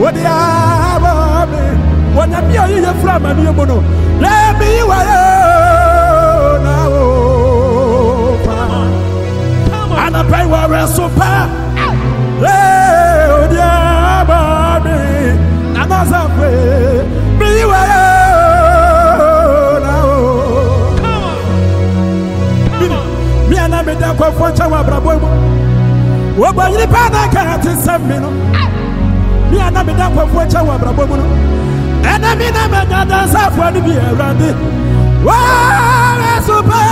What the army? What the mere from a new mono? Let me now. And I pray we're super. Oh, the army. And as I pray, be me and I made up for Chawa Brabo. What about the Panaka? Me and I made up for Chawa Brabo. And I mean, I'm another Sarfo to be around it. Wow, super!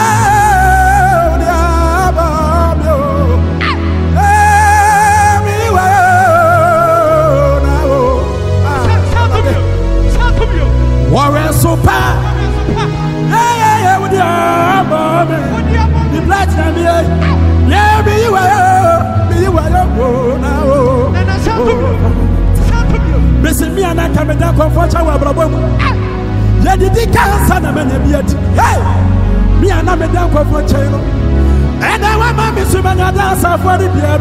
Warren super! Yeah, with the arm, the black and yeah, be you are now. Missing me and I come down for Chawa Brabo. Let the cancer and yet. Hey, me and I made down for Chino. And I want my Miss Humana dance for the beer.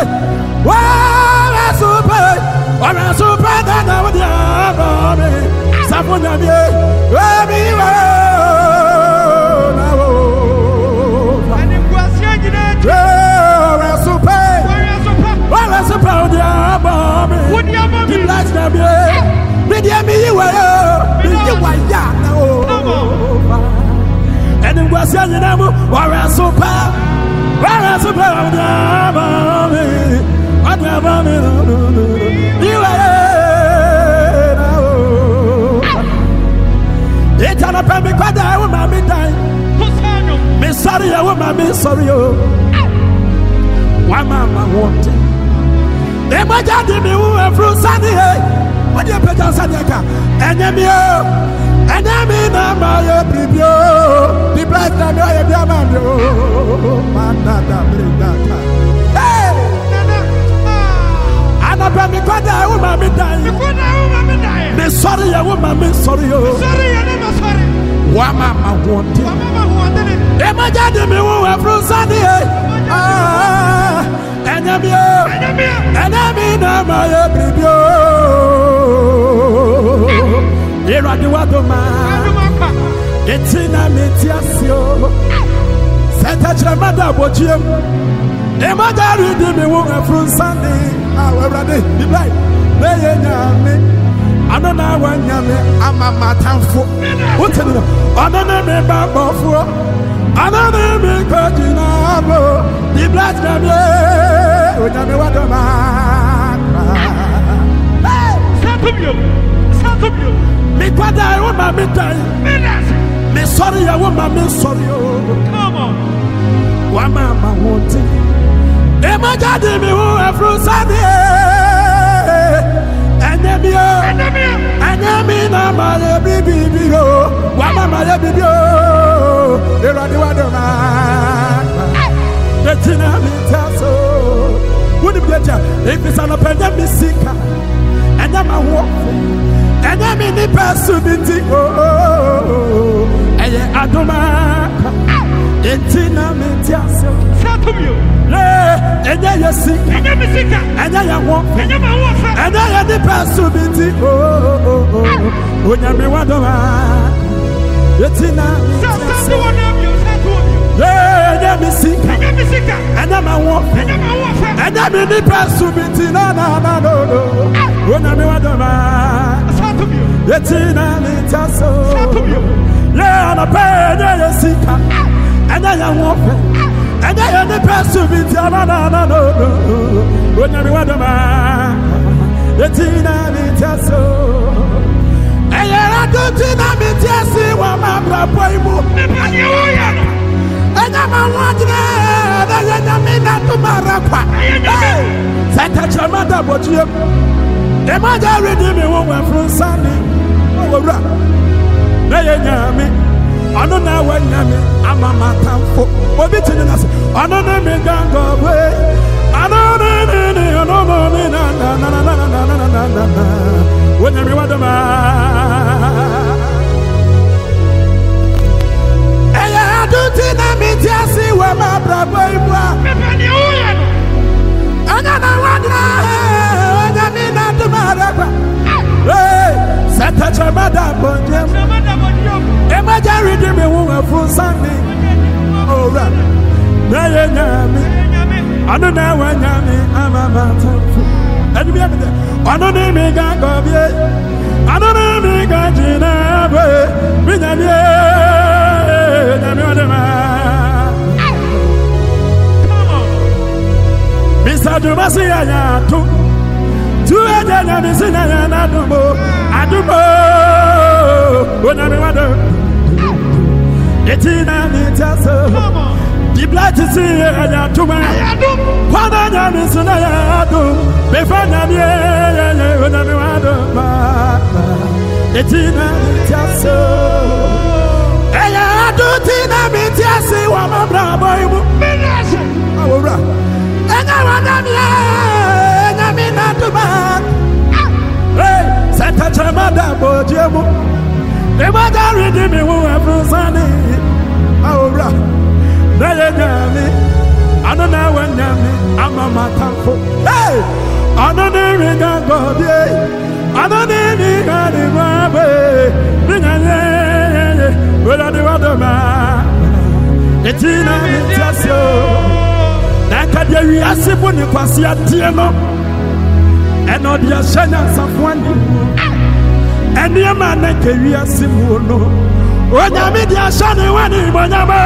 Wow, super! Warren super! Then I would have Sapona be, where be you now? And it was young, where super, where super, dear mommy, would you have been like them? Media you were now. And it was young, where super, dear mommy, what you are. It's an apparent because I want my die. Miss sorry, I want my miss sorry. Why, Mamma wanted? They might have me who are from Sunday. What do you put on Sadaka? And then you, and I mean, I'm my preview. The black time I have Yamano. Manada, bring that. Hey! And apparent because I want my die. Miss sorry, I want my miss sorry. Mama wanted it. Emma Daddy, me who are from Sunday. And I mean, I'm my preview. Here are the water man. It's in a metiasio. Santa Chamada, what you Emma Daddy, me who are from Sunday. However, they like, they I don't know when I'm a matanfo. What's it? I don't know me bamboo. I don't know me cardinal. The black man, when I'm a water man. Stop you. Me quad, I want my midday. Me sorry, I want my miss sorry. Come on. One mama wanted. Emma Daddy, me who are from Sunday. And I mean, I'm a baby, what am I a baby? There are the water man. The Tina Mitaso would be better if it's an appendix seeker. And I'm a walk. And I'm in the possibility. Oh, and I don't mind. The Tina Mitaso. And then you sick, and then you walk, and then the possibility. Oh, when you want to it's enough. Yeah, me sick, and I'm a walk, and I'm in the possibility. No. When you want to it's enough. Yeah, I'm a pain, you're sick, and then you walk. And I am the possibility. No. When everyone of mine, the Tina Mitaso. And I don't Tina Mitasi, one man, and I'm a watching it. I mean, not to Marapa. Santa Chamada, but you, the mother redeemed me woman from Sunday. Oh, me. I don't know when I'm a matanfo. What it's in us? I don't know me down go away. I don't know. When everyone the man. Hey, I don't think I'm in Tiasi where my brother is. And I want to Adaba. Santa Chamada Bonjem. Imagine reading me who are from Sunday. Oh, right. There you I don't know when I'm a matter. And we have it. I don't know me, God. I don't know me, God. Mr. Dumasia, two agents in Anadumo, Adumo, when I'm it's in Anitaso. The blood is here, to my one of is in Ayadu, before Namia, when I'm it's in Anitaso. Ayadu Tina Mitiasi, Wama Bravo, and I want to back. Hey, Santa Chamada Bojemo. The mother reading me who have Sunday. Oh, right. There you I don't know when I'm a matamfo. Hey, I don't need God. I don't need God in my way. But I do other man. It's in a so. Nakadiri asipuni kwa siya tieno eno dia shanya safwani eni ema nakeri asimu no onyame dia shane wani bonyama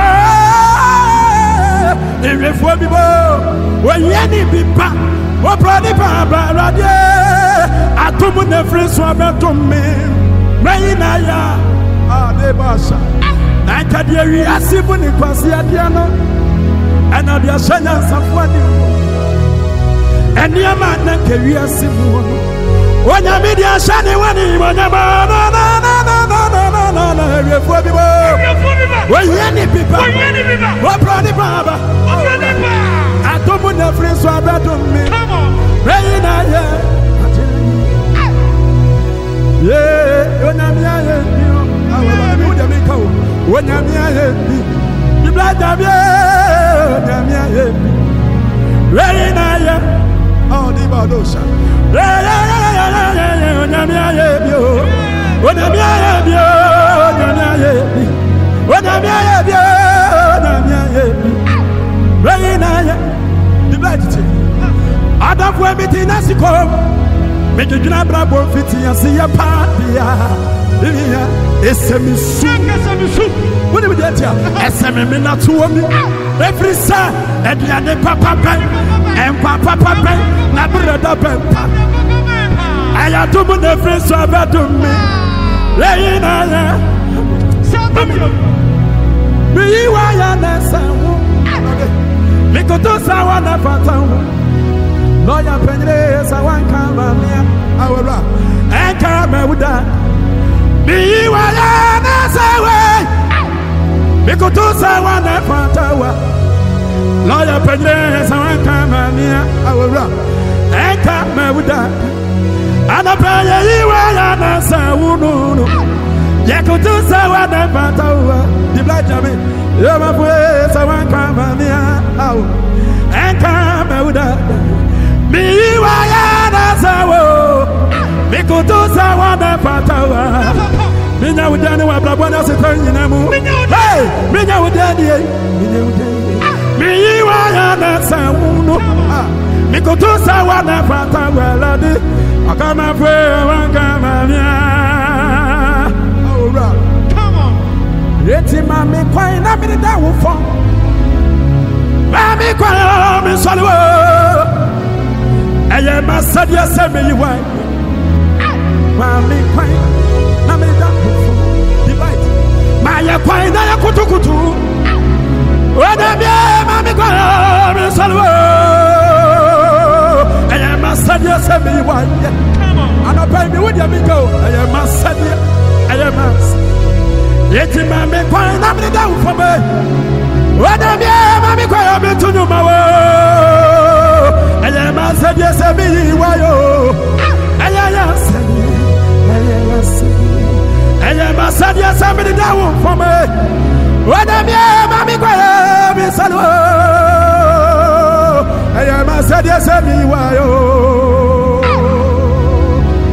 irefo bibo oyeni bipa oprodi pa radie atomu ne friso abetomme reyina ya adebasha nakadiri asipuni kwa siya tieno and I'll be a shana safwani and your man that carry a simu. When I meet your shani, when you want to any people, what brought the Baba? I don't want the friends who are better than me. Rain, yeah, when I'm here, I will do the Miko. When I'm here, the blood of you. Ready now, oh, the Badosha. Adam for meeting as you come. Make you not bravo fitting and see a party. What do we get here? SMM not to me. Every son, and the papa and papa na brother papa. I have to put the friends over to me. Layina, me why me go to Sawana Fatan. Lawyer Penres, I want come near our and come with that. Me why me go to Sawana Fatawa. Lawyer Penres, I want come near our and come with that. And I pray you are not Sawuno. Yakutu Sawana Fatawa. The black Jamie, you're my place. I want come near our and come with that. Me why not Sawo. Me go to Sawana Fatawa. Me now with Daniel Blabwana Satan in a move. Hey, me now with Daniel. Me why not Sawuno. Me go to Sawana Fatawa. I come and pray, one come and all right. Come on. Let's see, Mammy, quiet. I'm in the down for Mammy, quiet. I'm in Salwa. I am a sad, yes, I may wine. Mammy, quiet. I'm in the down for divide. My quiet, I am Kutukutu. When I'm here, Mammy, quiet. I'm in Salwa. I am a sad, yes, I may wine. And I pray me with you, go. I am a sad, I am a yet in my make one, I'm down for me. When I'm here, Mammy, quiet me to know my woe. I am a sad, yes, I may why, oh. I am sad, yes, I may down for me. When I'm here, Mammy, quiet me, son, oh. I am a sad, yes, I may why, oh.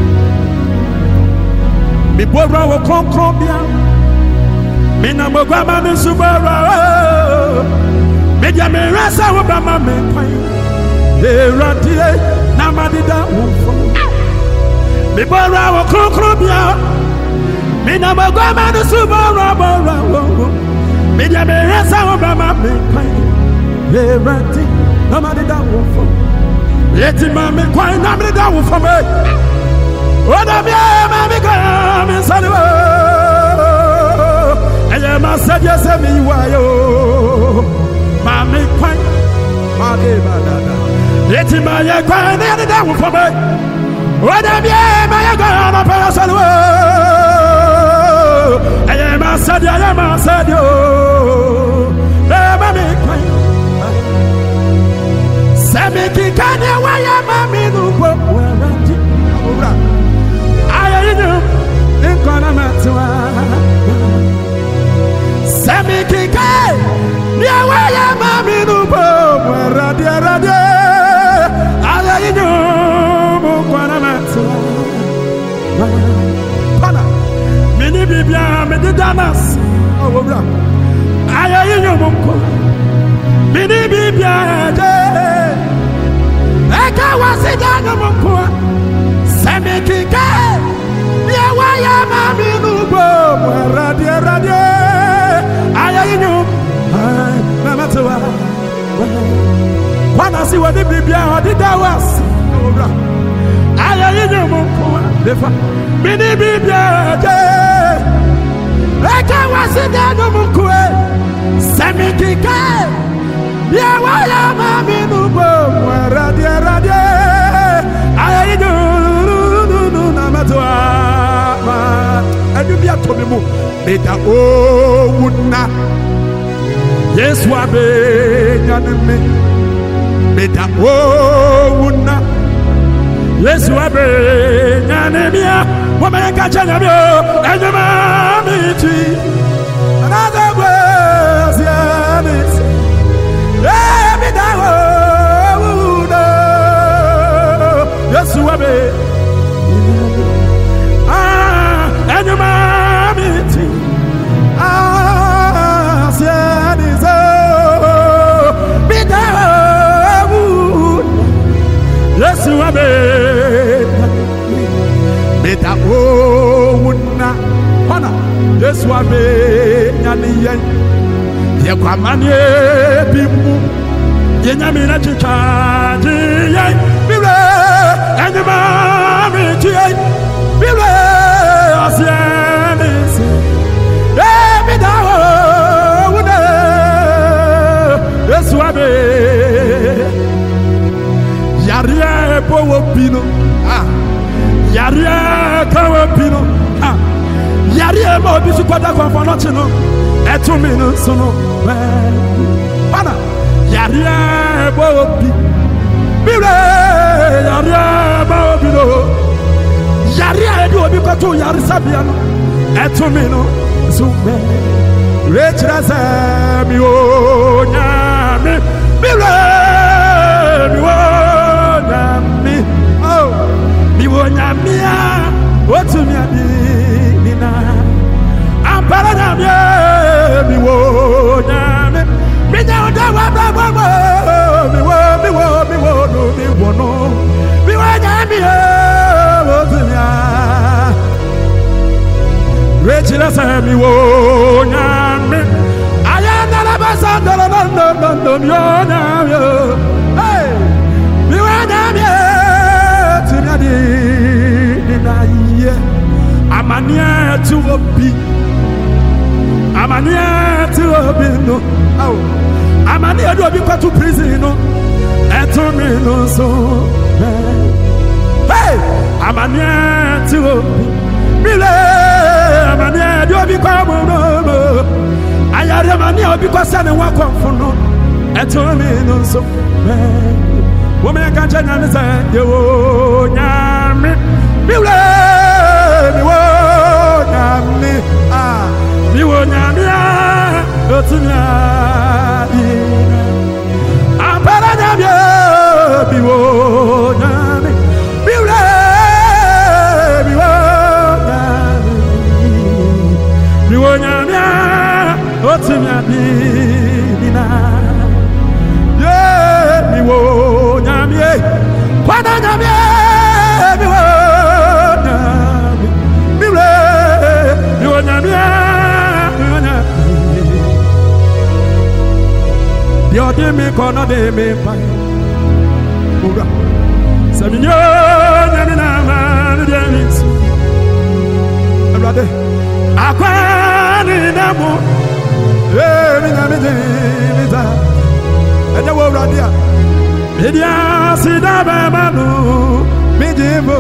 bora wo konkron bia me na mogama me subara me dia me rasa wo ba ma me kwan eradie na madida wo fo me bora wo konkron bia me na mogama me subara bora wo me dia me rasa wo ba ma me kwan eradie na madida wo fo yeti ma me kwan na madida wo fo me oda me ma me kwan me saliwo aya ma sadia se mi wayo ma me kwan ma de badada yeti ma ye kwan na madida wo fo me oda me ma ye kwan na pa saliwo aya ma sadia ma me kwan Semi kikane waya mami nubo waraji ora ayinu nkona matwa Semi kikane waya mami nubo waraji ayinu nkona matwa pana mini bibia medi danas ora ayinu mko mini bibia Eka wasidano mkwa Semikike Yewa ya mami nubo Radie Aya inyo Namatuwa Wana si wadi bibia Wadi dawas Aya inyo mkwa Defa Mini bibia Eka wasidano mkwa Semikike Yewa ya mami nubo radie ayidu na matwa adubia tomimu beta owuna Yesu abe nyaneme beta owuna Yesu abe nyanemia womenga chanyamyo enyuma miti another way yes Yesu abe enyuma miti sianizo bidawu Yesu abe bidawu na hona Yesu abe nyaniyen yekwamanie bimu yenyamina chichaji yen bible enyuma miti yen bible asianis bidawo wune Yesu abe yaria epowo pino yaria kawo pino yaria mo bisu kwada kwafano chino etumino sono bana yaria epowo pi bible yaria bawo pino yaria edu obi kwato yarisa biano etumino sumbe rechraza mi onyame bible mi onyame oh mi onyamia otumi adi nina ampara nyamia mi onyame mi nyaoda wa baba mi wono mi onyamia otumi Rechila sami wonyame ayana la basandolo no nyonyame hey mi wonyame tunadi dinaye amania tu obi no oh amania do obi kwatu prison no etumi no so hey amania tu obi bile amania do bi kwa mo ayare amania obi kwa sane wa konfuno etomi no so wo me ka chanya ne say yewo nyame bile mi wo nyame mi wo nyame otunya ampara nyame mi wo nyame bile mi wo de me kono de me pai ura saminyo nyamina man de misu brade akwani namu mi nyame de miza enya wo brade a media sida ba manu mi jibo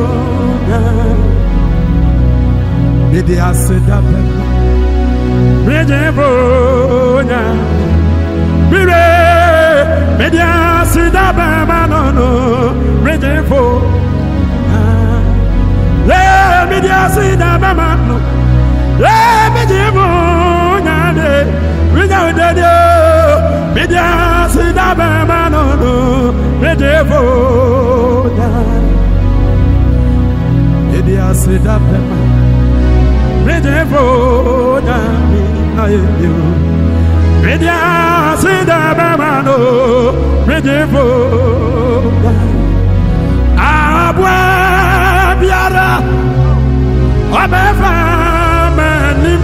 media sida ba mi jibo nya Mire, media sida baba no rejefo. Le media sida baba no. Le media nyade. Rinya udede. Media sida baba no rejefo. Media sida baba. Rejefo nyami ayeyo. Media sida baba no rejefo abwa biara obefa manim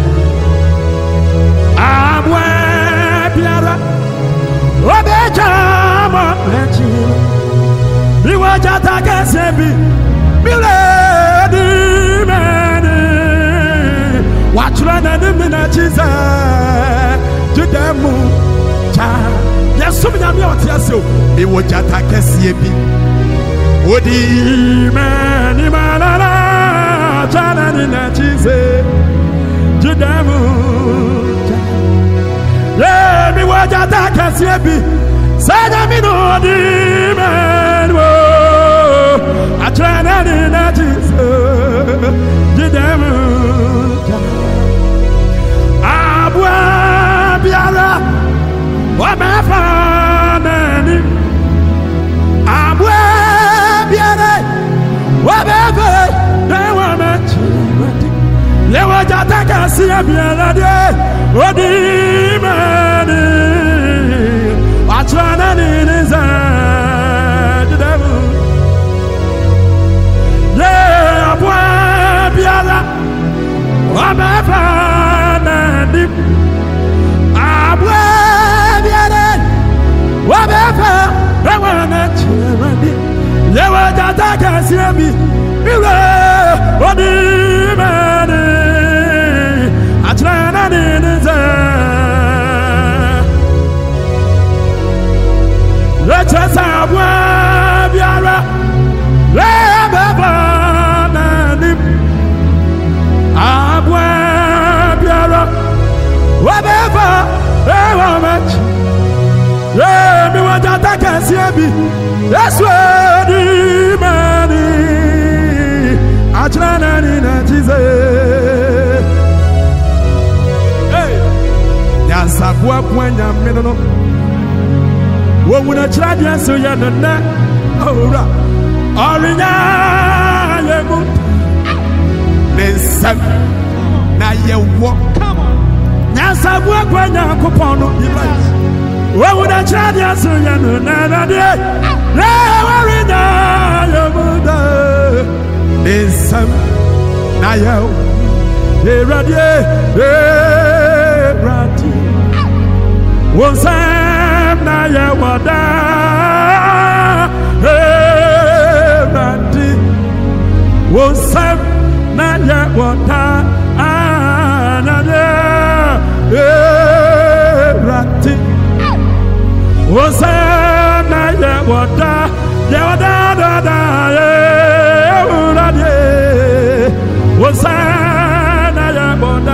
abwa biara obeja mo lechi biwaja takesebi biledi meni wachura na nimina chiza Judemu cha Yesu mnyami otiase o ewo jata kese bi odi mani malala chana ni na chize Judemu cha le mi wo jata kese bi sada mi no odi mani wo achana ni na chize Judemu cha abwa biara wamefa nani abwe biara wabefe na wamechi lewa jata kasi biara de odi mani achana ni niza judamu le abwe biara wamefa nani wabefa ewana chirandi lewa jata kasiemi iwe odi mani achana ninize lechesa abwa biara lebefa nani abwa biara wabefa ewa machi mi wajata kasiemi eswedi mani achana ni na chize yansa bua kwanya menono wo wuna chadi aso ya nana ora orinya yemu nesam na yewo yansa bua kwanya kopono wo would I try to answer you? Nana, worry now, your mother. This now you, ready. Once I'm now you water, ready. Once I'm now you water, ready. Osana ya wada Osana ya wada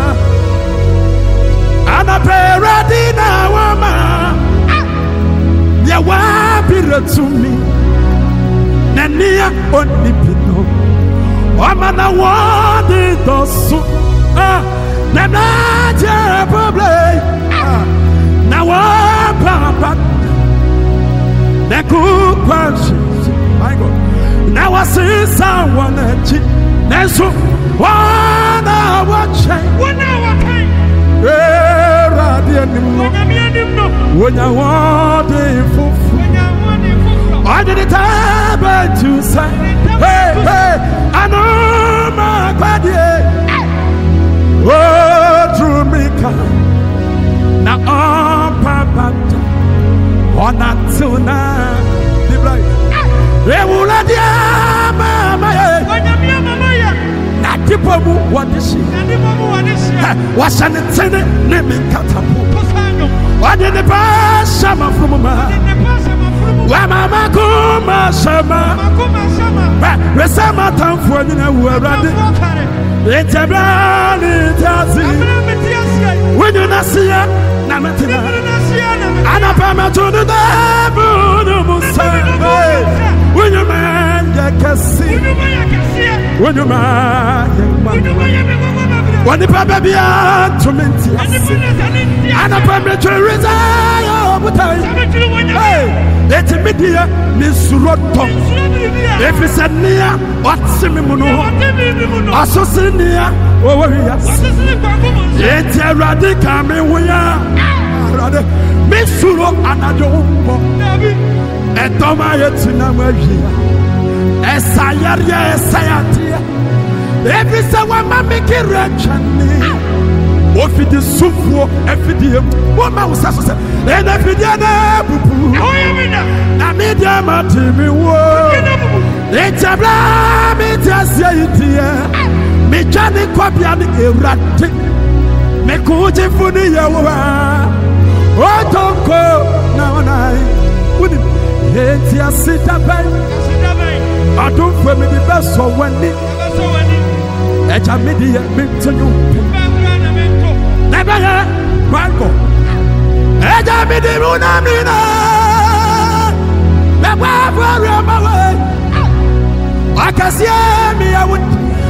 ana peradi na wama ya wapira tumi nania onipino wama na wadi dosu na naje problem na wapa na kupashi my God na wasisa wanachi nesu wana wache radia nimno wonya wade fufu I did it to say hey I know my body oh through me now papa on until now. The blind. They will let you, Mama. Natipomu, what is she? What's an intended name in Katapu? What did the past summer from Mama? Where Mama Kuma Sama? Where Sama time for dinner were ready. It's a brand when you not see her, Namatina. And a pama to the devil, when you man, you see. When you man, when the papa be out to minty, and a pama to resign. Let me dear Miss Rotom. If it's a near, what's the Mimuno? Also, Senia, over here. It's a radical me. We are Miss Suro and a jumbo. And Tomaya Tinamagia. Esayaria, Esayatia. Every someone make it rich. If it is so for FDM, what man was and FDM, I made them a TV war. It's a blam, it's a city. Mechanic copy and erratic. Mekoje for the Yawa. Oh, don't go now and I wouldn't hate your sit up. I don't for me the best for one day. It's a media meant to you. Marco, Eja mi di una mina, me wa way. I can see me I would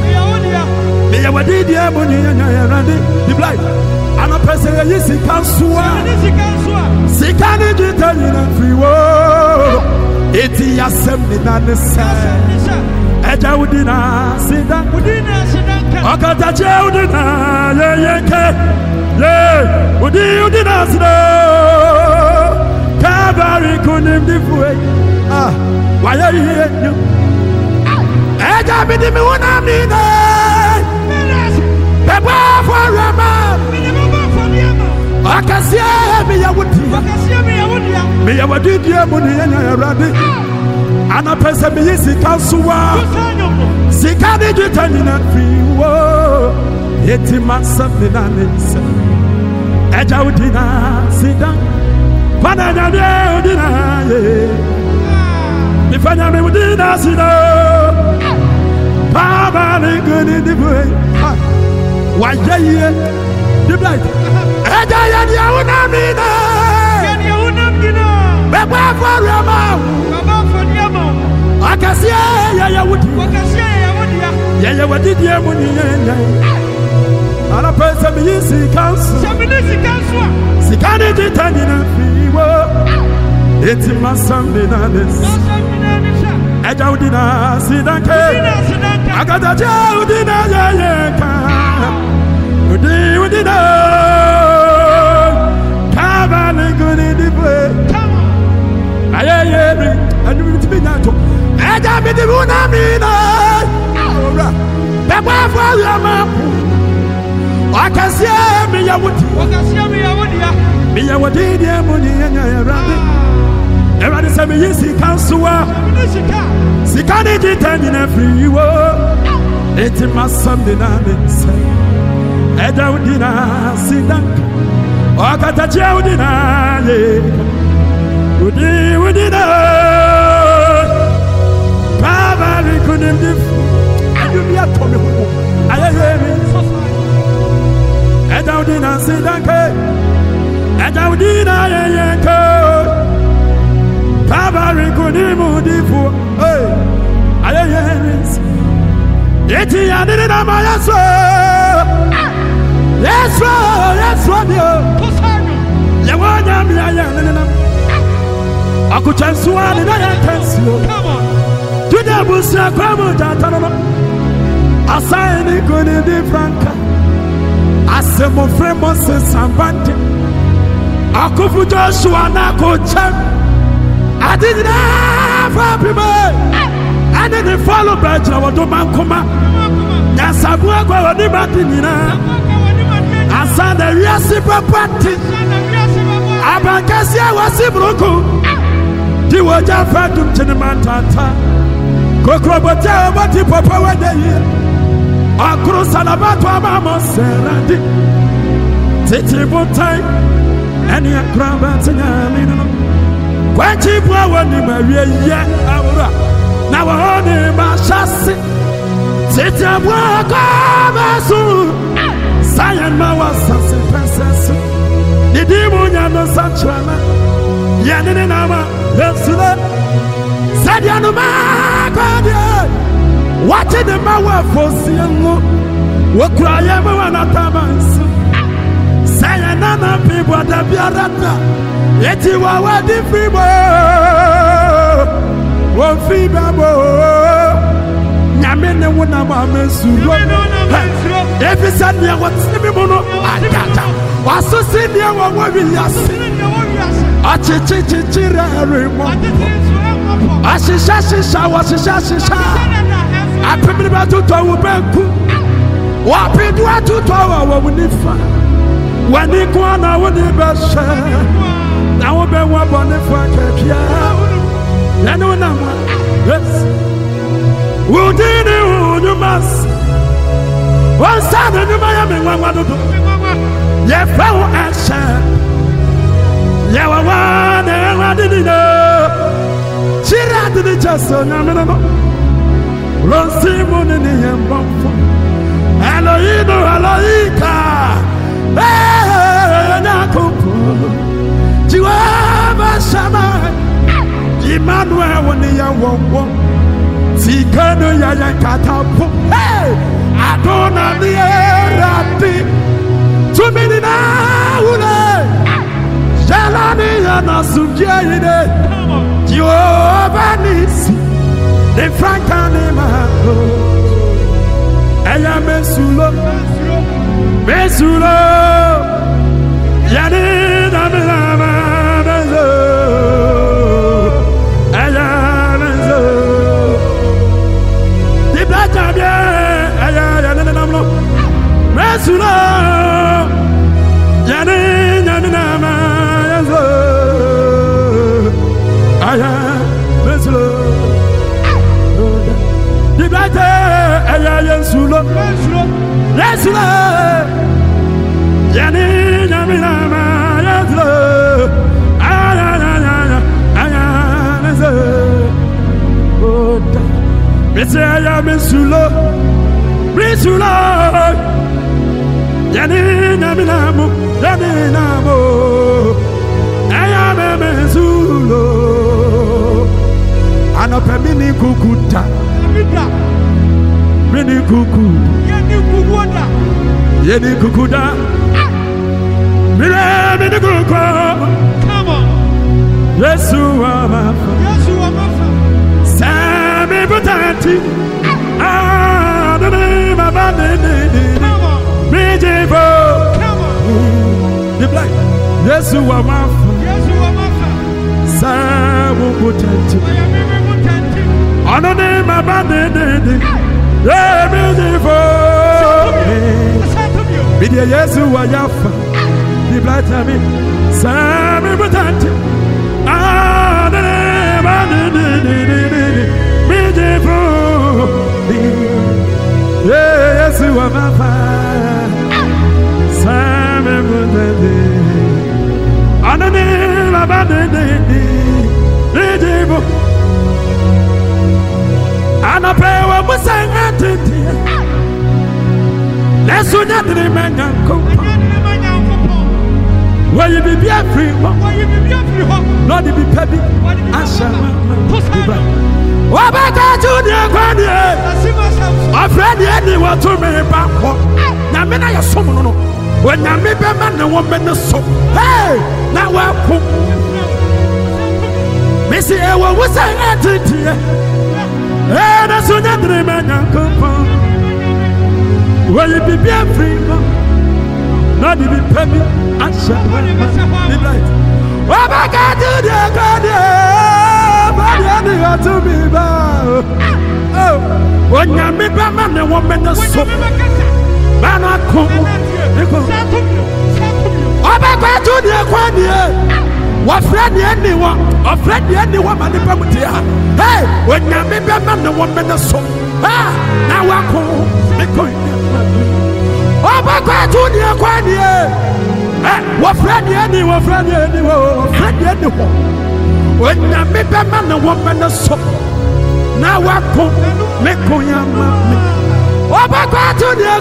did ya money and the blind. I'm a person you see can see can you tell you free war. It's ya assembly not the same. Eja udina sit down. Okata che udina ye. Yeah, what do you did us know? Calvary couldn't be way. Ah, why are you here? I got me the moon. I mean, the bar for Rama. I can see me. I would me. I would do your money and I ready. And a person me is the council. See, can you tell me not free? Eti masafi na nisa Eja udina sidan Pana nyade udina ye Nifanya me udina sidan Pama ni guni dibwe Waje ye Diblai Eja yani ya unamina Beba kwa rama Akasi ya wudi Ya wadi diya muni ya and a person me see council. See can it turn in a fever? It's in my Sunday night. I don't dinner, see that I got a jail dinner. You did Come on, good in the way. I do it be not. I got me the moon. I mean, the wife for your mouth. I can see me, I would be a would eat your money and I rabbit. Everybody said me, yes, he can't swear. See, can it turn in a free world? It's in my Sunday night. I don't deny, see that. I got a jail deny. Would you deny? Probably couldn't be. I do be a Tommy. I hear me. I don't deny, see that. I don't deny, Probably couldn't move. Hey, I hear me. Yet I didn't have my answer. Yes, you want me, I could chance one and I can see. To the bush, I come out. I signed it good in the Franca. I said, my friend, Moses and Banty. I could put Joshua and I could check. I didn't have a people. I didn't follow Badge. I was to Mancoma. Yes, I work on the Martinina. I saw the Yassi property. Abankasia was a broken. Jiwaja Fatum Chinamantata Kokrobota, what you papa were there. Across Salabato Mama Seradi Titi Botai and your crabs and Yamino. When you were in Maria, now I only my chassis. Titi Boakabasu Sayan Mawa Sansi Princess. The demon no Sanchana Yaninama, Yasula Sadianuma. Watching the Mawa for Siamo, what cry everyone at Tamas. Sayanana people at the Biarata, yet you are the feeble. One feeble. Yamina Wunamasu. Every Sunday, what's the Mono? Was so senior what we are singing. Achichira, Ashisha was Shisha. I remember to tell Banku. What people are to tell when they find. When they go on, I would never share. Now, I'll be one on the front. Then, yes. Who did you must? One side of Miami, one to do. Yeah, flower and share. Yeah, one and I didn't know. She ran to the chest on Yamino. Run Simon in the Yambampo. Elohino, Elohika. Nakopo. Jiwaba Shama. Emmanuel, when the young one. Tikano Yaya Katapo. Hey! Adona the Rati. 2 minutes now. Jalani Yanasukiade. Jehovah Nisi. The Frankanima, Aya Mesulo, Mesulo, Yanina Milama, Aya Meso, the Blatabia, Aya Yanamlo, Mesulo, Yanina Milama, Aya Mesulo. Yesulo, Yesulo, Yani Namilama, Yesulo, Ayana, Messiah Mesulo, Mesulo, Yani Namilamu, Yani Namo, Ayana Mesulo, Anopemini Kukuta. Mini kuku, Yeni kukuda, Mini kuku. Come on, Yesu amafa, Sami butati, Adonai mabane, Mijibo, the black, Yesu amafa, Sami butati, Adonai mabane. Yeah, beautiful. Bidia Yesu wayafa. Di blatami. Sami butati. Ah, beautiful. Yeah, Yesu wayafa. Sami butati. Anani mabane. Beautiful. And I pray what was saying to you. Let's do that in the where you be free, not to be petty. I shall what about that to the granny? My friend, anyone to me back. Now, men are so no. When I meet a man and woman, so hey, now welcome. Missy, what was saying to you? And as soon as the man come, will you be free? Not to be petty. I shall be right. What I got to do, God, to be bad. Oh, when you meet a man and woman, so man, I come. What I got to do, What friend anyone? A friend anyone, and the Pamutia. Hey, when you remember the woman of soul. Ah, now I call the coin. Oh, my God, Junior, what friend anyone, friend anyone, friend anyone. When you remember the woman of soul. Now I call the coin. Oh, my God, Junior,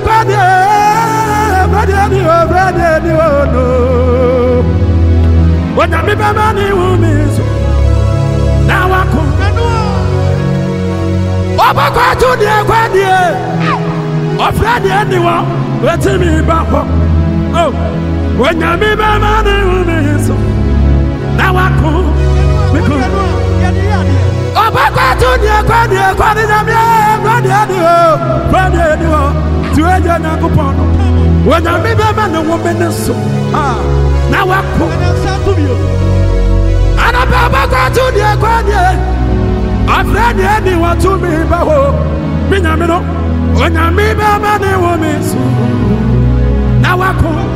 when I be money woman, now I come. Oh, my God, to the Aquadia. Oh, Friday, anyone, let me back home. Oh, when I be money woman, now I come. Oh, my God, to the Aquadia, to a Janakopon. When I be money woman, now I come. And I'm about to do the Aquadia. I've read anyone to me, Baho. Minamino, when I meet my money woman. Now I come.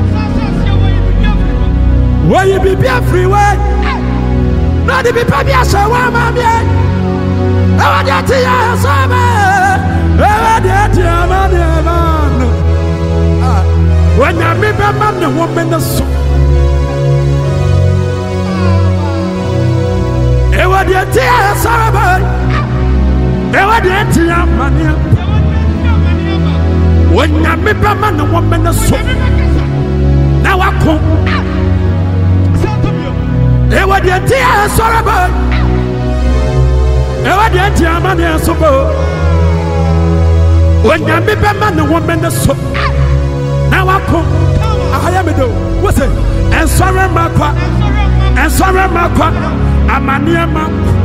Will you be a free way? Not to be Pabia, so I'm a man. I want to tell you, summer. I want to tell you, man. When I meet my money woman, ewa de tia sarabay ewa de tia mania wonna me ba man wo me no so na wako ewa de tia sarabay ewa de tia mania so bo wonna me ba man wo me no so na wako ahaya me do wo say en sorry makwa Amaniama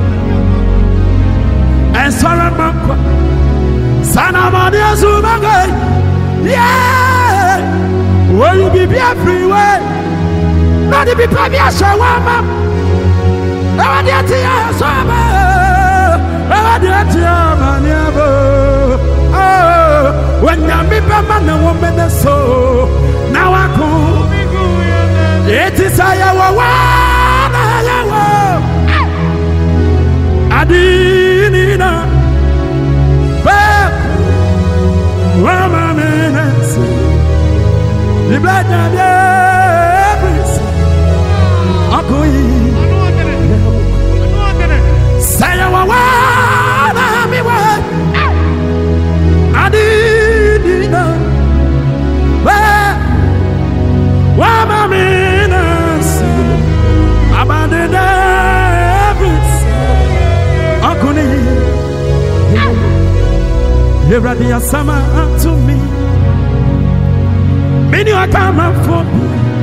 and Saramaka Sanamania Zumaga. Yeah, will you be a free way? Not to be Pavia Shawama. Evadiatia Sama Evadiatia Maniabo. Oh, when Yamiba man and woman is so now I come. It is Ayawa. Adinina, Rama Menes, the blood of every Akui, Sayawa, Adinina, Rama Menes, Abandoned. Here summer to me. Many are coming for me.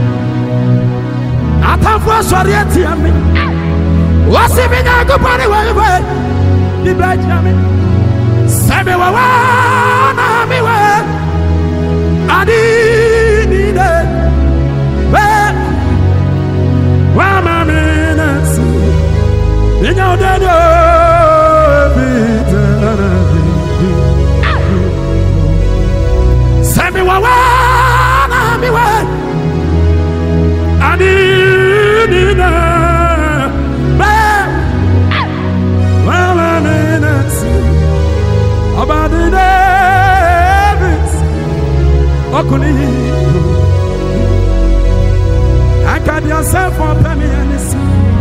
I come for sorry at me. What's it mean? I go party way. The black jammy. Sabe wa me wa. I need it. Why my minutes? You know that I got yourself for penny and it's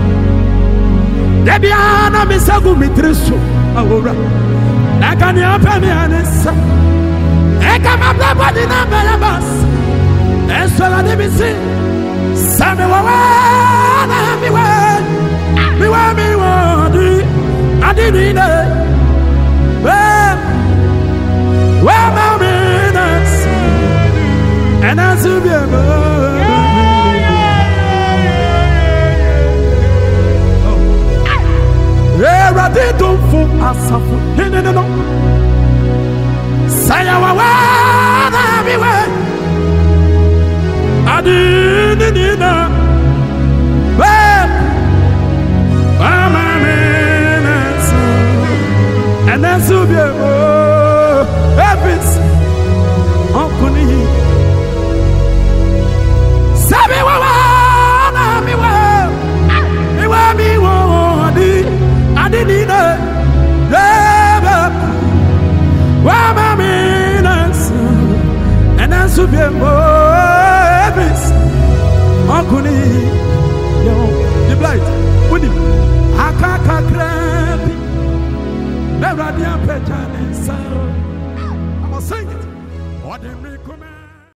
Debiana Misagu Mitrisu. I can your penny and it's I come up the body number of us. And so I didn't see Samuel. Me want I didn't know. Well, my minutes and I should be I didn't fool myself. No. Say I didn't know.